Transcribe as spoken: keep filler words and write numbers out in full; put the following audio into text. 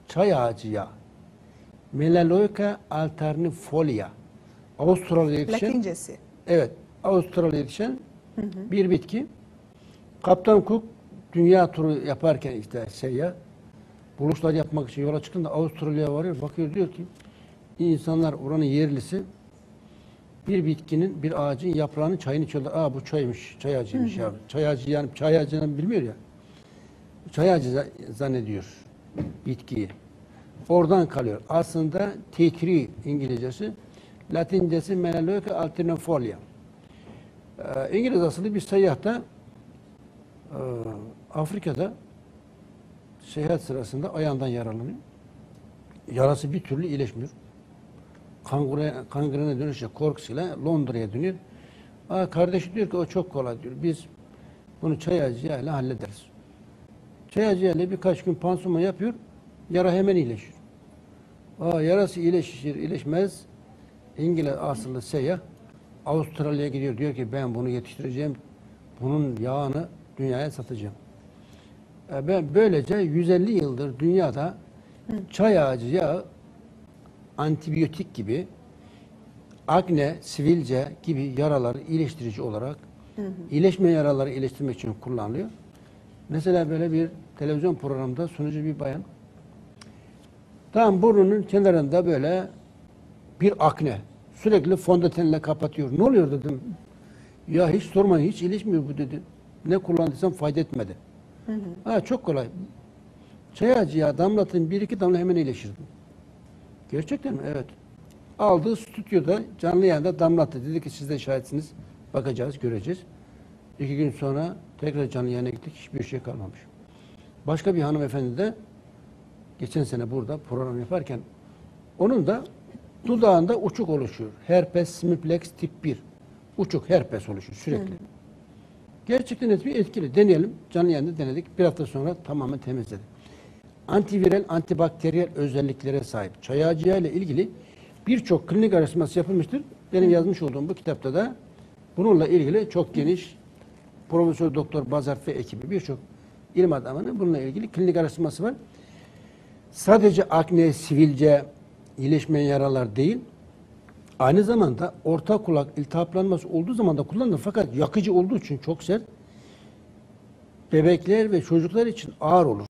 çay ağacı yağı. Melaleuca alternifolia. Avustralya'da yetişen, Latincesi. evet, Avustralya'da yetişen hı hı. bir bitki. Kaptan Cook dünya turu yaparken işte şey ya, buluşlar yapmak için yola çıktığında Avustralya'ya varıyor. Bakıyor, diyor ki insanlar, oranın yerlisi bir bitkinin, bir ağacın yaprağının çayını içiyorlar. Aa, bu çaymış, çay ağacıymış ya. Çay ağacı, yani çay ağacını bilmiyor ya. Çay ağacı zannediyor bitkiyi. Oradan kalıyor. Aslında tea tree İngilizcesi, Latincesi Melaleuca alternifolia. Ee, İngiliz asıllı bir seyyah da e, Afrika'da seyahat sırasında ayağından yaralanıyor. Yarası bir türlü iyileşmiyor. Kangre, kangrene dönüşe korkusuyla Londra'ya dönüyor. Aa, kardeşi diyor ki o çok kolay diyor. Biz bunu çay ağacı yağıyla hallederiz. Çay ağacı yağıyla birkaç gün pansuman yapıyor. Yara hemen iyileşiyor. Aa, yarası iyileşir, iyileşmez. İngiliz asıllı seyyah Avustralya'ya gidiyor. Diyor ki ben bunu yetiştireceğim. Bunun yağını dünyaya satacağım. E ben böylece yüz elli yıldır dünyada Hı. çay ağacı yağı antibiyotik gibi, akne, sivilce gibi yaraları iyileştirici olarak, hı hı. iyileşmeyen yaraları iyileştirmek için kullanılıyor. Mesela böyle bir televizyon programında sunucu bir bayan, tam burnunun kenarında böyle bir akne, sürekli fondötenle kapatıyor. Ne oluyor dedim. Ya hiç sormayın, hiç iyileşmiyor bu dedi. Ne kullandıysam fayda etmedi. Hı hı. Ha, çok kolay. Çay ağacı yağı damlatın, bir iki damla hemen iyileşirdim. Gerçekten mi? Evet. Aldı stüdyoda canlı yayında damlattı. Dedi ki siz de şahitsiniz. Bakacağız, göreceğiz. İki gün sonra tekrar canlı yayına gittik. Hiçbir şey kalmamış. Başka bir hanımefendi de geçen sene burada program yaparken onun da dudağında uçuk oluşuyor. Herpes simplex tip bir. Uçuk herpes oluşuyor sürekli. Hı. Gerçekten etkili. Deneyelim. Canlı yayında denedik. Bir hafta sonra tamamen temizledik. Antiviral, antibakteriyel özelliklere sahip çay ağacı yağı ile ilgili birçok klinik araştırması yapılmıştır. Benim yazmış olduğum bu kitapta da bununla ilgili çok geniş Profesör Doktor Bazart ve ekibi birçok ilim adamının bununla ilgili klinik araştırması var. Sadece akne, sivilce, iyileşmeyen yaralar değil, aynı zamanda orta kulak iltihaplanması olduğu zaman da kullanılır. Fakat yakıcı olduğu için çok sert, bebekler ve çocuklar için ağır olur.